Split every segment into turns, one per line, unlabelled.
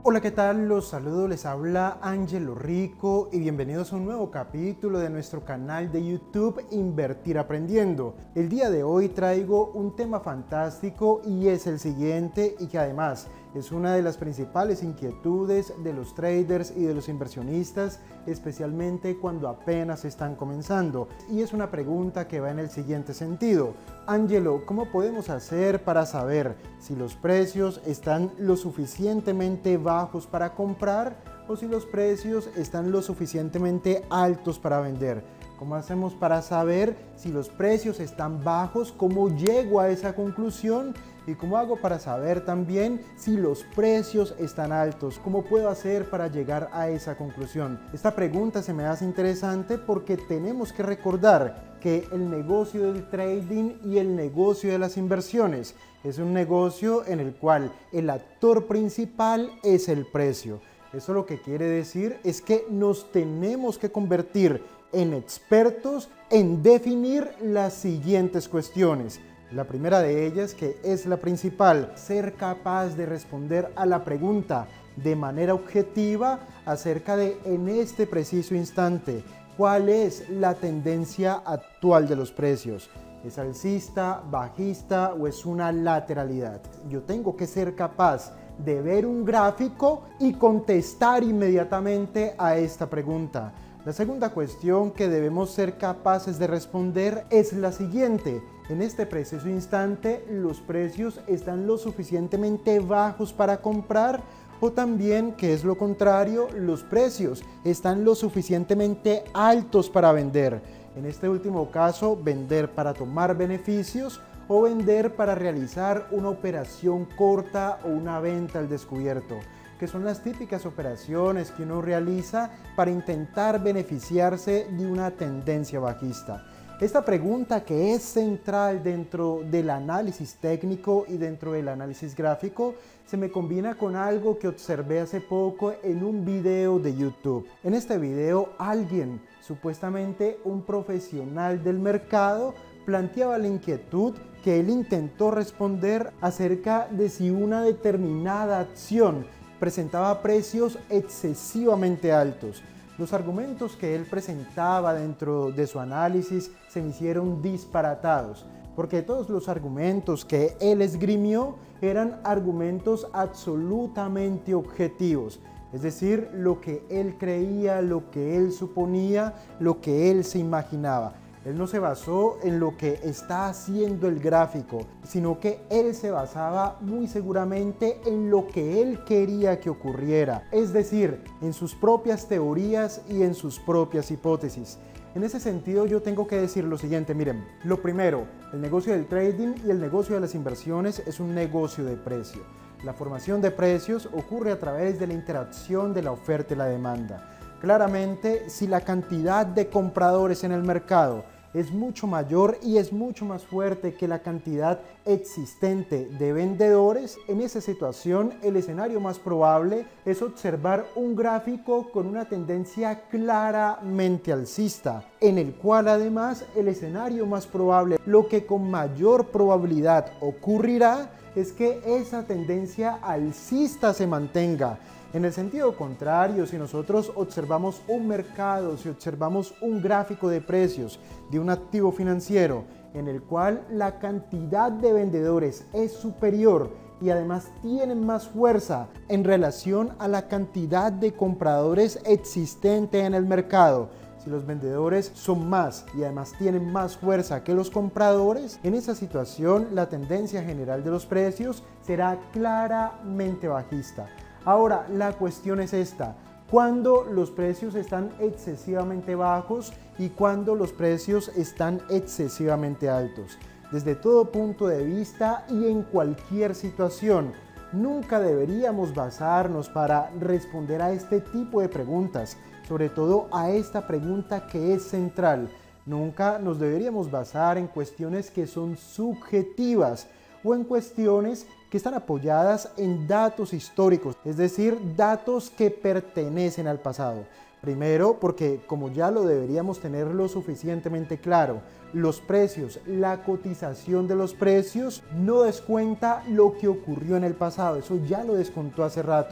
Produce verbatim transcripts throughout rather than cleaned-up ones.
Hola, ¿qué tal? Los saludo, les habla Ángelo Rico y bienvenidos a un nuevo capítulo de nuestro canal de YouTube Invertir Aprendiendo. El día de hoy traigo un tema fantástico y es el siguiente, y que además es una de las principales inquietudes de los traders y de los inversionistas, especialmente cuando apenas están comenzando. Y es una pregunta que va en el siguiente sentido: Ángelo, ¿cómo podemos hacer para saber si los precios están lo suficientemente bajos para comprar o si los precios están lo suficientemente altos para vender? ¿Cómo hacemos para saber si los precios están bajos? ¿Cómo llego a esa conclusión? ¿Y cómo hago para saber también si los precios están altos? ¿Cómo puedo hacer para llegar a esa conclusión? Esta pregunta se me hace interesante porque tenemos que recordar que el negocio del trading y el negocio de las inversiones es un negocio en el cual el actor principal es el precio. Eso lo que quiere decir es que nos tenemos que convertir en expertos en definir las siguientes cuestiones. La primera de ellas, que es la principal, ser capaz de responder a la pregunta de manera objetiva acerca de, en este preciso instante, cuál es la tendencia actual de los precios. ¿Es alcista, bajista o es una lateralidad? Yo tengo que ser capaz de ver un gráfico y contestar inmediatamente a esta pregunta. La segunda cuestión que debemos ser capaces de responder es la siguiente: en este preciso instante, ¿los precios están lo suficientemente bajos para comprar? O también, que es lo contrario, ¿los precios están lo suficientemente altos para vender? En este último caso, vender para tomar beneficios o vender para realizar una operación corta o una venta al descubierto, que son las típicas operaciones que uno realiza para intentar beneficiarse de una tendencia bajista. Esta pregunta, que es central dentro del análisis técnico y dentro del análisis gráfico, se me combina con algo que observé hace poco en un video de YouTube. En este video, alguien, supuestamente un profesional del mercado, planteaba la inquietud que él intentó responder acerca de si una determinada acción presentaba precios excesivamente altos. Los argumentos que él presentaba dentro de su análisis se me hicieron disparatados, porque todos los argumentos que él esgrimió eran argumentos absolutamente objetivos. Es decir, lo que él creía, lo que él suponía, lo que él se imaginaba. Él no se basó en lo que está haciendo el gráfico, sino que él se basaba muy seguramente en lo que él quería que ocurriera, es decir, en sus propias teorías y en sus propias hipótesis. En ese sentido, yo tengo que decir lo siguiente: miren, lo primero, el negocio del trading y el negocio de las inversiones es un negocio de precio. La formación de precios ocurre a través de la interacción de la oferta y la demanda. Claramente, si la cantidad de compradores en el mercado es mucho mayor y es mucho más fuerte que la cantidad existente de vendedores, en esa situación el escenario más probable es observar un gráfico con una tendencia claramente alcista, en el cual además el escenario más probable, lo que con mayor probabilidad ocurrirá, es que esa tendencia alcista se mantenga. En el sentido contrario, si nosotros observamos un mercado, si observamos un gráfico de precios de un activo financiero en el cual la cantidad de vendedores es superior y además tienen más fuerza en relación a la cantidad de compradores existente en el mercado, si los vendedores son más y además tienen más fuerza que los compradores, en esa situación la tendencia general de los precios será claramente bajista. Ahora, la cuestión es esta: ¿cuándo los precios están excesivamente bajos y cuándo los precios están excesivamente altos? Desde todo punto de vista y en cualquier situación, nunca deberíamos basarnos para responder a este tipo de preguntas, sobre todo a esta pregunta que es central. Nunca nos deberíamos basar en cuestiones que son subjetivas o en cuestiones que están apoyadas en datos históricos, es decir, datos que pertenecen al pasado. Primero, porque como ya lo deberíamos tener lo suficientemente claro, los precios, la cotización de los precios no descuenta lo que ocurrió en el pasado, eso ya lo descontó hace rato.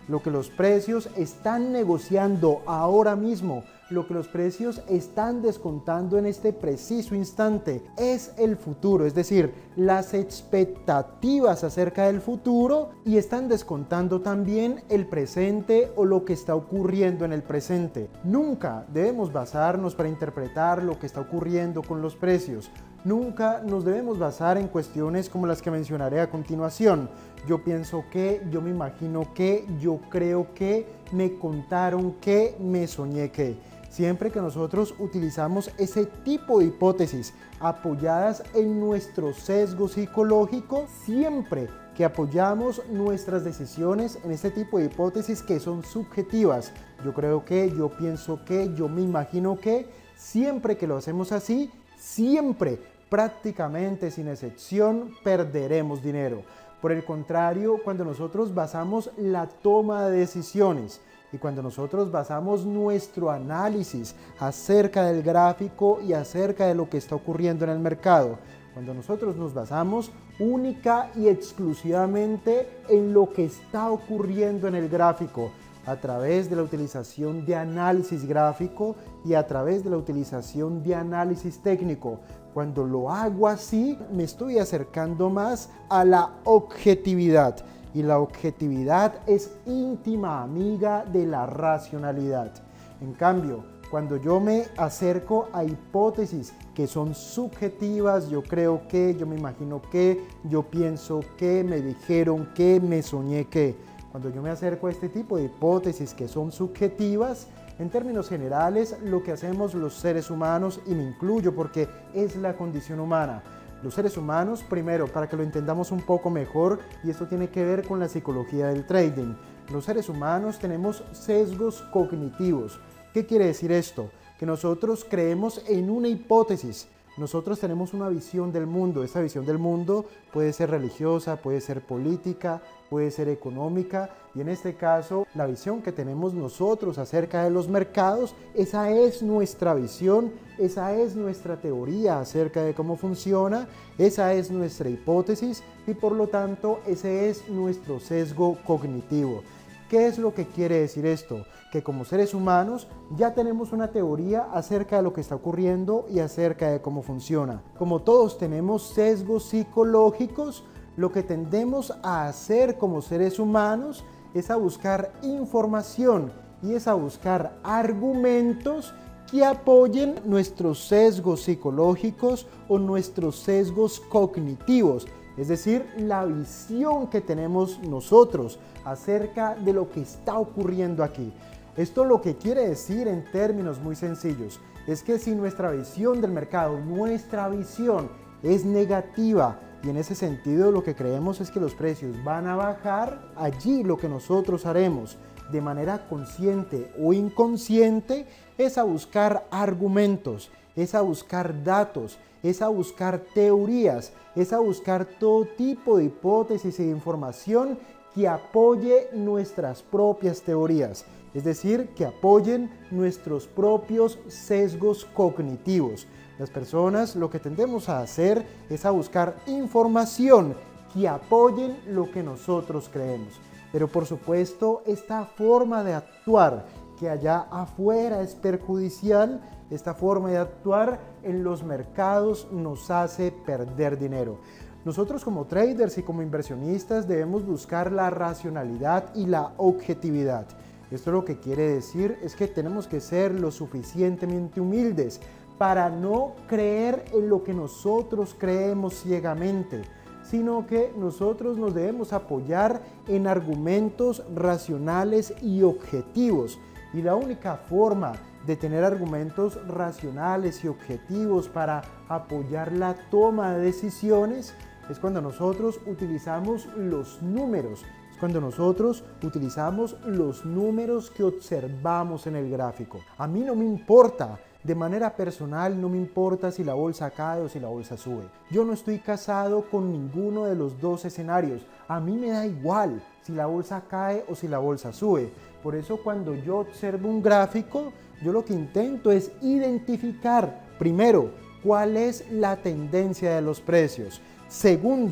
lo que los precios están negociando ahora mismo, lo que los precios están descontando en este preciso instante, es el futuro, es decir, las expectativas acerca del futuro, y están descontando también el presente o lo que está ocurriendo en el presente. Nunca debemos basarnos para interpretar lo que está ocurriendo con los precios. Nunca nos debemos basar en cuestiones como las que mencionaré a continuación. Yo pienso que, yo me imagino que, yo creo que, me contaron que, me soñé que. Siempre que nosotros utilizamos ese tipo de hipótesis apoyadas en nuestro sesgo psicológico, siempre que apoyamos nuestras decisiones en este tipo de hipótesis que son subjetivas, yo creo que, yo pienso que, yo me imagino que, siempre que lo hacemos así, siempre, prácticamente sin excepción, perderemos dinero. Por el contrario, cuando nosotros basamos la toma de decisiones y cuando nosotros basamos nuestro análisis acerca del gráfico y acerca de lo que está ocurriendo en el mercado, cuando nosotros nos basamos única y exclusivamente en lo que está ocurriendo en el gráfico, a través de la utilización de análisis gráfico y a través de la utilización de análisis técnico, cuando lo hago así, me estoy acercando más a la objetividad. Y la objetividad es íntima amiga de la racionalidad. En cambio, cuando yo me acerco a hipótesis que son subjetivas, yo creo que, yo me imagino que, yo pienso que, me dijeron que, me soñé que. Cuando yo me acerco a este tipo de hipótesis que son subjetivas, en términos generales, lo que hacemos los seres humanos, y me incluyo porque es la condición humana, los seres humanos, primero, para que lo entendamos un poco mejor, y esto tiene que ver con la psicología del trading, los seres humanos tenemos sesgos cognitivos. ¿Qué quiere decir esto? Que nosotros creemos en una hipótesis. Nosotros tenemos una visión del mundo. Esa visión del mundo puede ser religiosa, puede ser política, puede ser económica, y en este caso la visión que tenemos nosotros acerca de los mercados, esa es nuestra visión, esa es nuestra teoría acerca de cómo funciona, esa es nuestra hipótesis y por lo tanto ese es nuestro sesgo cognitivo. ¿Qué es lo que quiere decir esto? Que como seres humanos ya tenemos una teoría acerca de lo que está ocurriendo y acerca de cómo funciona. Como todos tenemos sesgos psicológicos, lo que tendemos a hacer como seres humanos es a buscar información y es a buscar argumentos que apoyen nuestros sesgos psicológicos o nuestros sesgos cognitivos, es decir, la visión que tenemos nosotros acerca de lo que está ocurriendo aquí. Esto lo que quiere decir en términos muy sencillos es que si nuestra visión del mercado, nuestra visión es negativa, y en ese sentido lo que creemos es que los precios van a bajar, allí lo que nosotros haremos de manera consciente o inconsciente es a buscar argumentos, es a buscar datos, es a buscar teorías, es a buscar todo tipo de hipótesis e información que apoye nuestras propias teorías, es decir, que apoyen nuestros propios sesgos cognitivos. Las personas lo que tendemos a hacer es a buscar información que apoyen lo que nosotros creemos. Pero por supuesto, esta forma de actuar que allá afuera es perjudicial, esta forma de actuar en los mercados nos hace perder dinero. Nosotros como traders y como inversionistas debemos buscar la racionalidad y la objetividad. Esto lo que quiere decir es que tenemos que ser lo suficientemente humildes para no creer en lo que nosotros creemos ciegamente, sino que nosotros nos debemos apoyar en argumentos racionales y objetivos. Y la única forma de tener argumentos racionales y objetivos para apoyar la toma de decisiones es cuando nosotros utilizamos los números, es cuando nosotros utilizamos los números que observamos en el gráfico. A mí no me importa. De manera personal no me importa si la bolsa cae o si la bolsa sube. Yo no estoy casado con ninguno de los dos escenarios. A mí me da igual si la bolsa cae o si la bolsa sube. Por eso cuando yo observo un gráfico, yo lo que intento es identificar, primero, cuál es la tendencia de los precios. Segundo,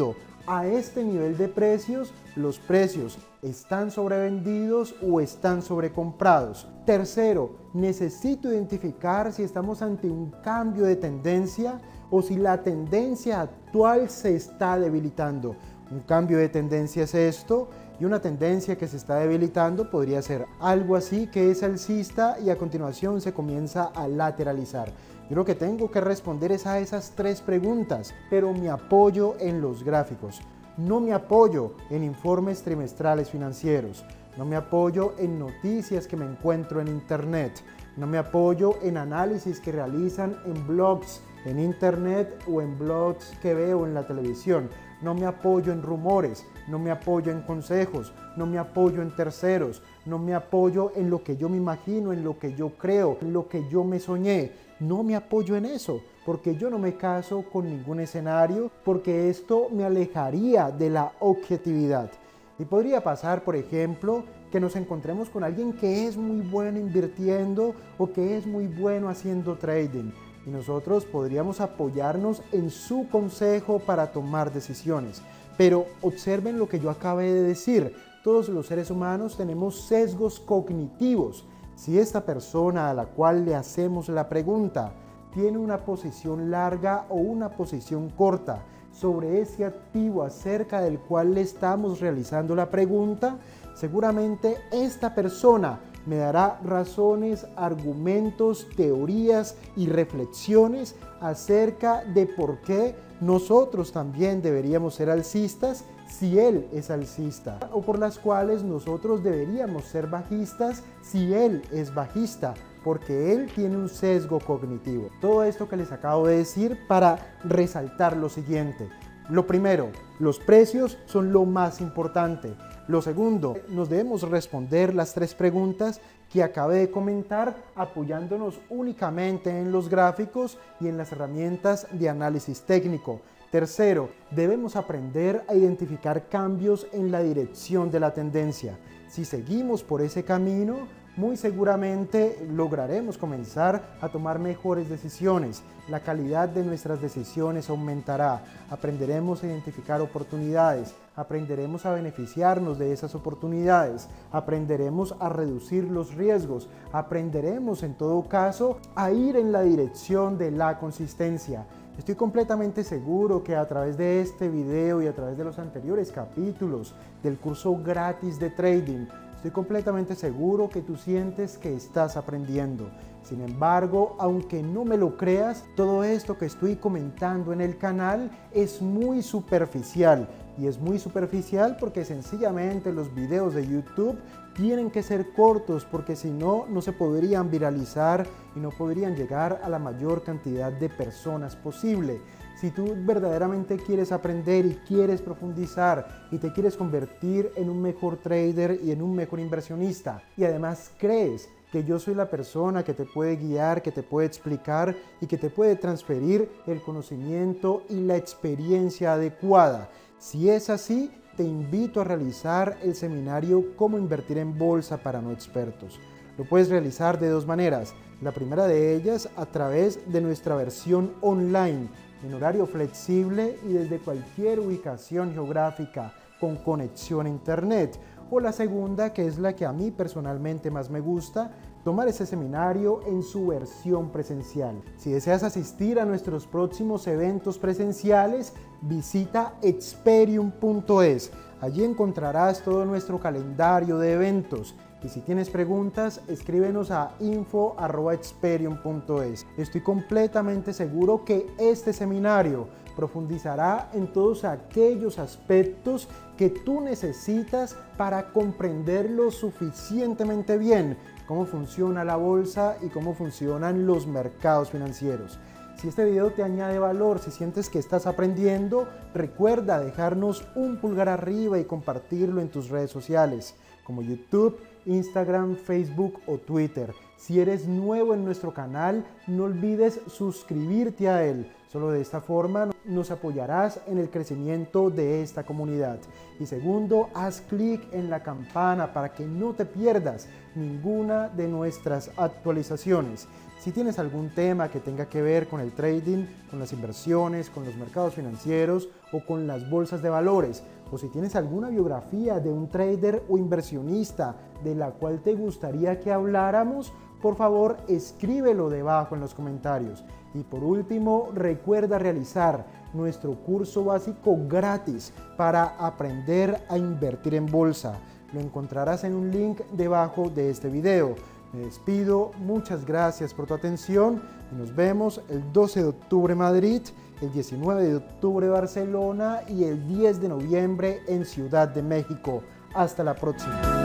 a este nivel de precios, los precios están sobrevendidos o están sobrecomprados. Tercero, necesito identificar si estamos ante un cambio de tendencia o si la tendencia actual se está debilitando. Un cambio de tendencia es esto, y una tendencia que se está debilitando podría ser algo así que es alcista y a continuación se comienza a lateralizar. Yo lo que tengo que responder es a esas tres preguntas, pero me apoyo en los gráficos. No me apoyo en informes trimestrales financieros. No me apoyo en noticias que me encuentro en internet. No me apoyo en análisis que realizan en blogs en internet o en blogs que veo en la televisión. No me apoyo en rumores, no me apoyo en consejos, no me apoyo en terceros, no me apoyo en lo que yo me imagino, en lo que yo creo, en lo que yo me soñé. No me apoyo en eso, porque yo no me caso con ningún escenario, porque esto me alejaría de la objetividad. Y podría pasar, por ejemplo, que nos encontremos con alguien que es muy bueno invirtiendo o que es muy bueno haciendo trading. Y nosotros podríamos apoyarnos en su consejo para tomar decisiones. Pero observen lo que yo acabé de decir. Todos los seres humanos tenemos sesgos cognitivos. Si esta persona a la cual le hacemos la pregunta tiene una posición larga o una posición corta sobre ese activo acerca del cual le estamos realizando la pregunta, seguramente esta persona me dará razones, argumentos, teorías y reflexiones acerca de por qué nosotros también deberíamos ser alcistas si él es alcista, o por las cuales nosotros deberíamos ser bajistas si él es bajista, porque él tiene un sesgo cognitivo. Todo esto que les acabo de decir para resaltar lo siguiente. Lo primero, los precios son lo más importante. Lo segundo, nos debemos responder las tres preguntas que acabé de comentar apoyándonos únicamente en los gráficos y en las herramientas de análisis técnico. Tercero, debemos aprender a identificar cambios en la dirección de la tendencia. Si seguimos por ese camino, muy seguramente lograremos comenzar a tomar mejores decisiones. La calidad de nuestras decisiones aumentará. Aprenderemos a identificar oportunidades. Aprenderemos a beneficiarnos de esas oportunidades. Aprenderemos a reducir los riesgos. Aprenderemos en todo caso a ir en la dirección de la consistencia. Estoy completamente seguro que a través de este video y a través de los anteriores capítulos del curso gratis de trading, estoy completamente seguro que tú sientes que estás aprendiendo. Sin embargo, aunque no me lo creas, todo esto que estoy comentando en el canal es muy superficial. Y es muy superficial porque sencillamente los videos de YouTube tienen que ser cortos, porque si no, no se podrían viralizar y no podrían llegar a la mayor cantidad de personas posible. Si tú verdaderamente quieres aprender y quieres profundizar y te quieres convertir en un mejor trader y en un mejor inversionista, y además crees que yo soy la persona que te puede guiar, que te puede explicar y que te puede transferir el conocimiento y la experiencia adecuada, si es así, te invito a realizar el seminario Cómo invertir en bolsa para no expertos. Lo puedes realizar de dos maneras. La primera de ellas a través de nuestra versión online, en horario flexible y desde cualquier ubicación geográfica con conexión a internet. O la segunda, que es la que a mí personalmente más me gusta, tomar ese seminario en su versión presencial. Si deseas asistir a nuestros próximos eventos presenciales, visita experium punto es. Allí encontrarás todo nuestro calendario de eventos. Y si tienes preguntas, escríbenos a info arroba experium punto es. Estoy completamente seguro que este seminario profundizará en todos aquellos aspectos que tú necesitas para comprenderlo suficientemente bien, cómo funciona la bolsa y cómo funcionan los mercados financieros. Si este video te añade valor, si sientes que estás aprendiendo, recuerda dejarnos un pulgar arriba y compartirlo en tus redes sociales, como YouTube, Instagram, Facebook o Twitter. Si eres nuevo en nuestro canal, no olvides suscribirte a él. Solo de esta forma nos apoyarás en el crecimiento de esta comunidad. Y segundo, haz clic en la campana para que no te pierdas ninguna de nuestras actualizaciones. Si tienes algún tema que tenga que ver con el trading, con las inversiones, con los mercados financieros o con las bolsas de valores, o si tienes alguna biografía de un trader o inversionista de la cual te gustaría que habláramos, por favor escríbelo debajo en los comentarios. Y por último, recuerda realizar nuestro curso básico gratis para aprender a invertir en bolsa. Lo encontrarás en un link debajo de este video. Me despido, muchas gracias por tu atención y nos vemos el doce de octubre en Madrid, el diecinueve de octubre en Barcelona y el diez de noviembre en Ciudad de México. Hasta la próxima.